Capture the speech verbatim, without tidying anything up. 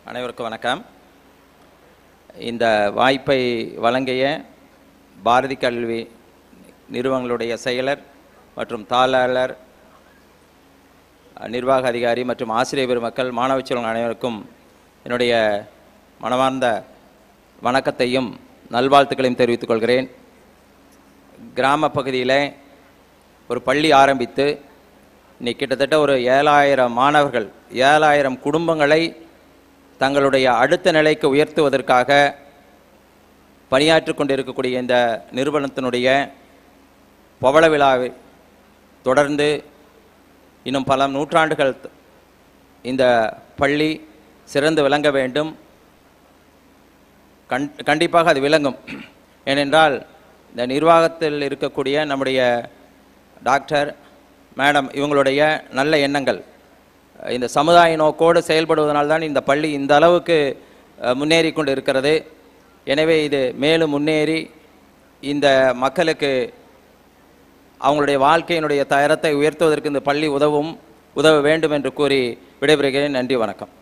அனைவருக்கும் வணக்கம். இந்த வாய்ப்பை வழங்கிய பாரதி கல்வி நிறுவனங்களுடைய செயலர் மற்றும் தாளாளர், நிர்வாக அதிகாரி மற்றும் ஆசிரியர் பெருமக்கள், மாணவ செல்வங்கள் அனைவருக்கும் என்னுடைய மனமார்ந்த வணக்கத்தையும் நல்வாழ்த்துக்களையும் தெரிவித்துக் கொள்கிறேன். கிராம பகுதியில் ஒரு பள்ளி ஆரம்பித்து இன்னைக்கு கிட்டத்தட்ட ஒரு ஏழாயிரம் மாணவர்கள், ஏழாயிரம் குடும்பங்களை தங்களுடைய அடுத்த நிலைக்கு உயர்த்துவதற்காக பணியாற்றி கொண்டிருக்கக்கூடிய இந்த நிறுவனத்தினுடைய பவள விழாவை தொடர்ந்து இன்னும் பல நூற்றாண்டுகள் இந்த பள்ளி சிறந்து விளங்க வேண்டும். கண் கண்டிப்பாக அது விளங்கும். ஏனென்றால் இந்த நிர்வாகத்தில் இருக்கக்கூடிய நம்முடைய டாக்டர் மேடம் இவங்களுடைய நல்ல எண்ணங்கள் இந்த சமுதாய நோக்கோடு செயல்படுவதனால்தான் இந்த பள்ளி இந்த அளவுக்கு முன்னேறி கொண்டு இருக்கிறது. எனவே இது மேலும் முன்னேறி இந்த மக்களுக்கு அவங்களுடைய வாழ்க்கையினுடைய தரத்தை உயர்த்துவதற்கு இந்த பள்ளி உதவும் உதவ வேண்டும் என்று கூறி விடைபெறுகிறேன். நன்றி, வணக்கம்.